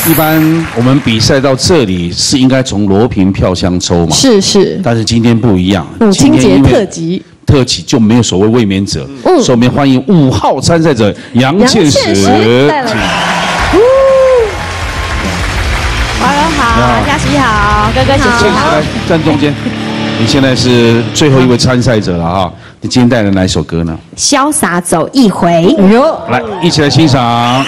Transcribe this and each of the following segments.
一般我们比赛到这里是应该从罗平票箱抽嘛？ 是。 但是今天不一样， 母亲节特辑。 特辑就没有所谓卫冕者，所以我们欢迎5号参赛者杨倩石。 带来。 华哥好，佳琪好，哥哥姐姐好。 来站中间，你现在是最后一位参赛者了哈。你今天带来哪一首歌呢？ 潇洒走一回。 来，一起来欣赏。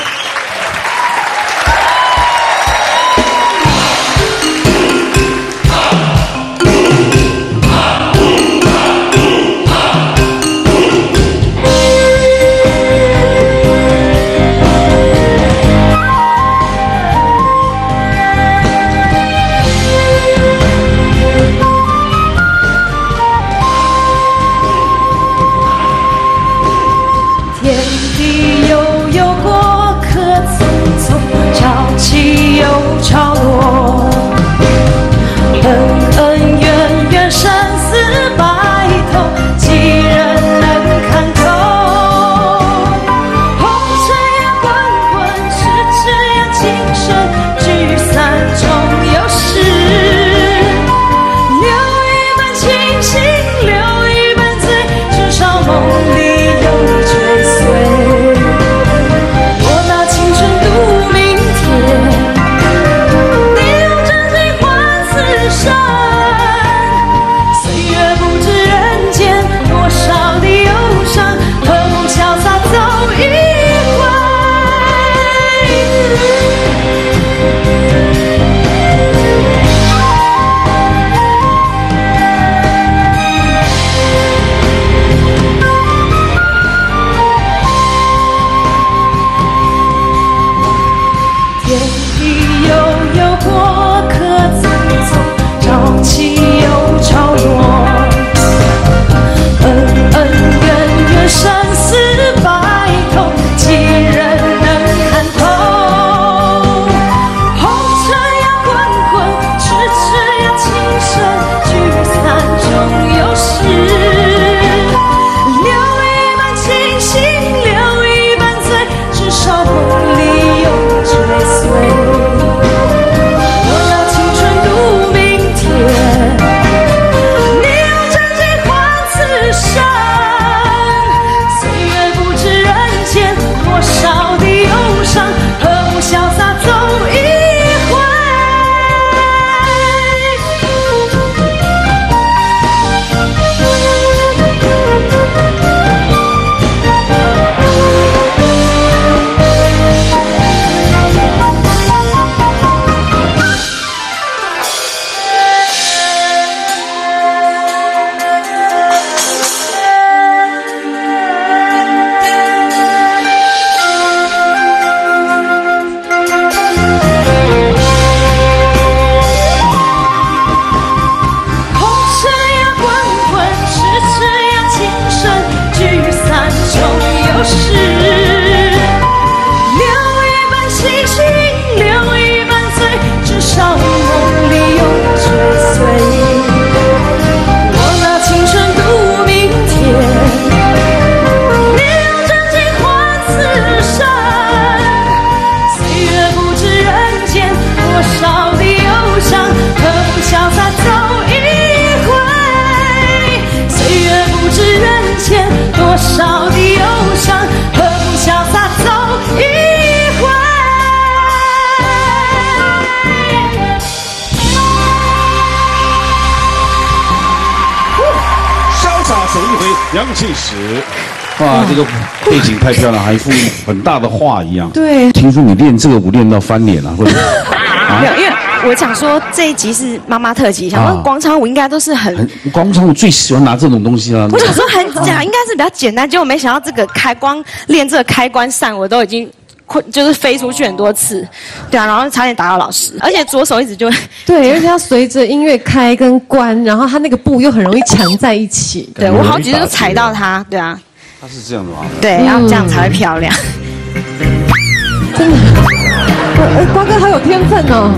杨倩石，哇，这个背景太漂亮，还一副很大的画一样。 对， 听说你练这个舞练到翻脸了，会不会？ 没有，因为我想说这一集是妈妈特辑，想说广场舞应该都是很广场舞最喜欢拿这种东西了。 我想说很假，应该是比较简单，结果没想到这个光练这个开关扇，我都已经。就是飞出去很多次，对啊，然后差点打到老师，而且左手一直就对，而且要随着音乐开跟关，然后它那个步又很容易缠在一起。 对我好几次都踩到它，对啊。 它是这样的吗？ 对，然后这样才会漂亮。 真的，瓜哥好有天分哦！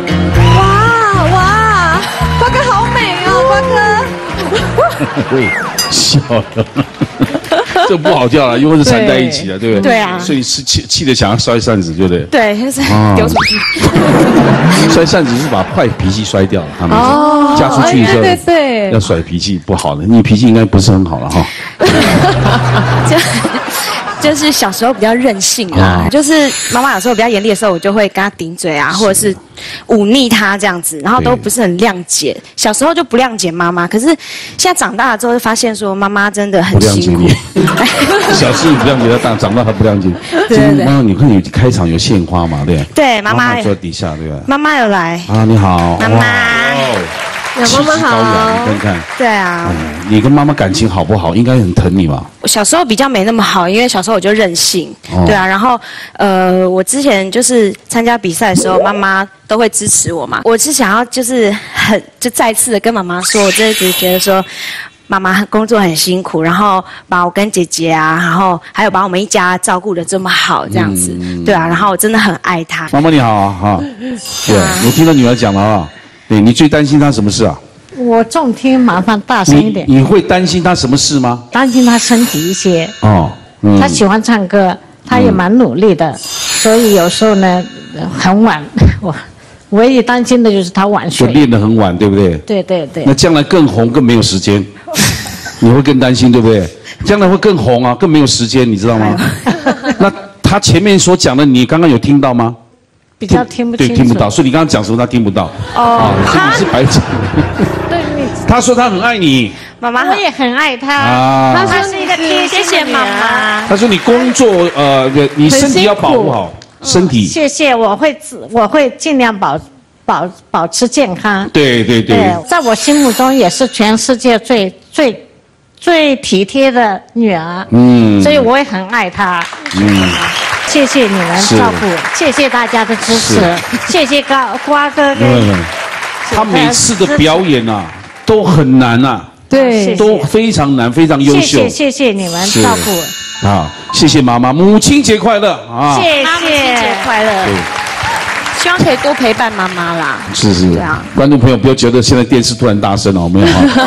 哇，瓜哥好美哦，瓜哥。 笑了。 这不好叫了，因为是缠在一起了，对不对？ 对啊所以是气的想要摔扇子，对不对？ 对，就是丢出去。 摔扇子是把坏脾气摔掉了，他们说嫁出去的时候对要甩脾气不好的，你脾气应该不是很好了哈。 就是小时候比较任性啦，就是妈妈有时候比较严厉的时候，我就会跟她顶嘴啊，或者是忤逆她这样子，然后都不是很谅解。小时候就不谅解妈妈，可是现在长大了之后就发现说妈妈真的很辛苦。 小时候不谅解她，长大她不谅解。对。妈妈，你看有开场有献花嘛？对。 对，妈妈坐底下，对吧？ 妈妈有来。 啊，你好， 妈妈。 妈妈好， 你看看。 对啊。 你跟妈妈感情好不好？应该很疼你吧？ 我小时候比较没那么好，因为小时候我就任性，对啊。然后我之前就是参加比赛的时候，妈妈都会支持我嘛。我是想要就是就再次的跟妈妈说，我真的只是觉得说，妈妈工作很辛苦，然后把我跟姐姐啊，然后还有把我们一家照顾得这么好，这样子，对啊。然后我真的很爱她。 妈妈你好啊，哈，对，我听到女儿讲了啊。对，你最担心他什么事啊？ 我重听，麻烦大声一点。 你会担心他什么事吗？ 担心他身体一些。哦，他喜欢唱歌，他也蛮努力的，所以有时候呢很晚。我唯一担心的就是他晚睡。 就练得很晚，对不对？ 对对对。 那将来更红，更没有时间，你会更担心，对不对？将来会更红啊，更没有时间，你知道吗？那他前面所讲的，你刚刚有听到吗？ 比较听不清楚， 对，听不到，所以你刚刚讲什么他听不到。哦，所以你是白讲。 对， 他说他很爱你， 妈妈我也很爱他。他是一个贴心的妈妈。 他说你工作你身体要保护好身体。 谢谢，我会尽量保持健康。 对对对， 在我心目中也是全世界最体贴的女儿。所以我也很爱她。谢谢你们照顾，谢谢大家的支持，谢谢瓜哥跟。 他每次的表演啊，都很难啊， 对， 都非常难，非常优秀。 谢谢你们照顾。 啊，谢谢妈妈，母亲节快乐啊！ 谢谢， 母亲节快乐。希望可以多陪伴妈妈啦。 是是。对啊。观众朋友不要觉得现在电视突然大声了，没有哈。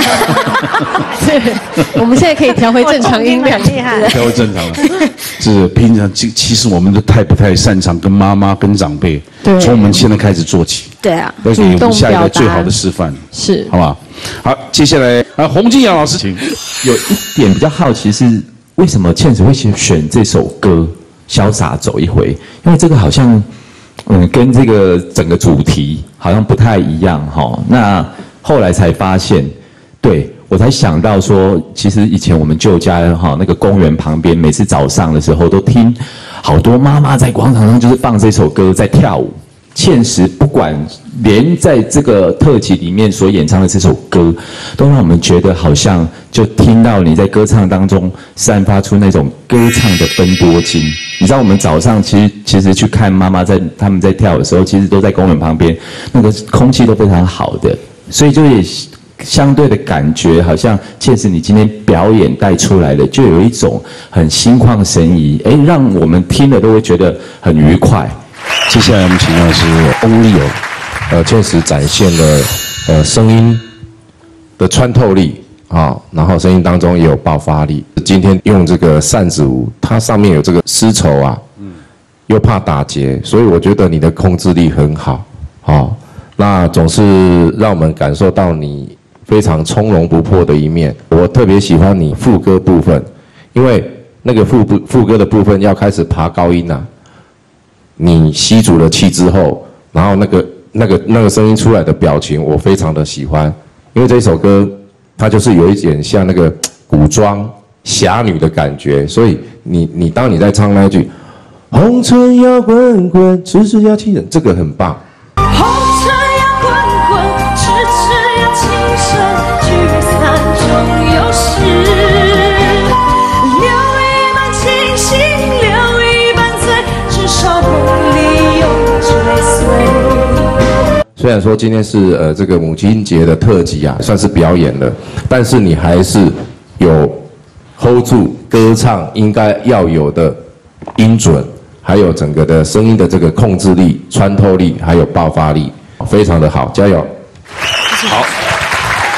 我们现在可以调回正常音量， 厉害。 调回正常了。是平常其实我们都不太擅长跟妈妈跟长辈，从我们现在开始做起。 对啊。 要给我们下一代最好的示范。 是。 好吧。好，接下来洪金阳老师，请。 有一点比较好奇是，为什么倩子会选这首歌《潇洒走一回》？因为这个好像。跟这个整个主题好像不太一样哈。那后来才发现，对我才想到说，其实以前我们旧家哈那个公园旁边，每次早上的时候都听好多妈妈在广场上就是放这首歌在跳舞。倩实不管连在这个特辑里面所演唱的这首歌，都让我们觉得好像就听到你在歌唱当中散发出那种歌唱的芬多精。你知道我们早上其实去看妈妈他们在跳的时候，其实都在公园旁边，那个空气都非常好的，所以就也相对的感觉好像倩实你今天表演带出来的，就有一种很心旷神怡，让我们听了都会觉得很愉快。 接下来我们请到的是翁立友，确实展现了声音的穿透力啊，然后声音当中也有爆发力。今天用这个扇子舞，它上面有这个丝绸啊，又怕打结，所以我觉得你的控制力很好，那总是让我们感受到你非常从容不迫的一面。我特别喜欢你副歌部分，因为那个副歌的部分要开始爬高音啊。你吸足了气之后，然后那个声音出来的表情，我非常的喜欢，因为这首歌它就是有一点像那个古装侠女的感觉，所以当你在唱那句“红尘要滚滚，痴痴要情深”，这个很棒。 红尘要滚滚，痴痴要情深，聚散终有时。留一半清醒，留一半醉，至少梦里有追随。 虽然说今天是这个母亲节的特辑啊，算是表演了，但是你还是有 hold 住歌唱应该要有的音准，还有整个的声音的这个控制力、穿透力，还有爆发力，非常的好，加油！ 好，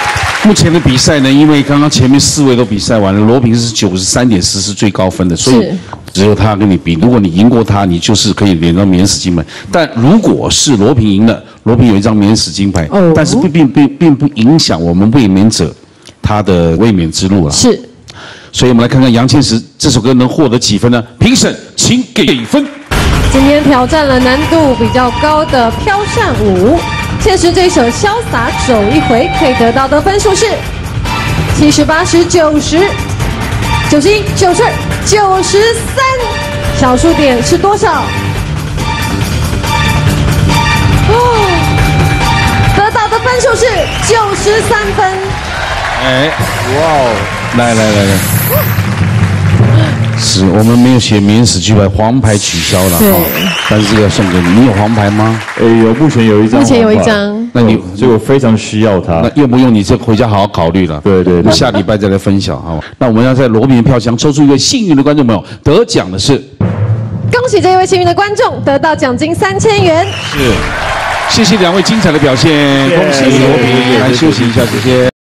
目前的比赛呢，因为刚刚前面4位都比赛完了，罗平是93.10是最高分的，所以只有他跟你比。如果你赢过他，你就是可以领到免死金牌。但如果是罗平赢了，罗平有一张免死金牌，但是并不影响我们卫冕者他的卫冕之路了。 是。 所以我们来看看杨倩石这首歌能获得几分呢？评审请给分。 今天挑战了难度比较高的飘扇舞。倩石这一首《潇洒走一回》可以得到的分数是70、80、90、91、92、93，小数点是多少？得到的分数是93分。 哎，哇哦！来。是我们没有写免死金牌，黄牌取消了哈。但是这个要送给你，你有黄牌吗？ 目前有一张。 目前有一张。 那你所以我非常需要它。 那用不用你这回家好好考虑了。 对， 下礼拜再来分享好吧？那我们要在罗宾票箱抽出一位幸运的观众朋友，得奖的是。 恭喜这一位幸运的观众得到奖金3000元。 是，谢谢2位精彩的表现，恭喜罗宾，来休息一下，谢谢。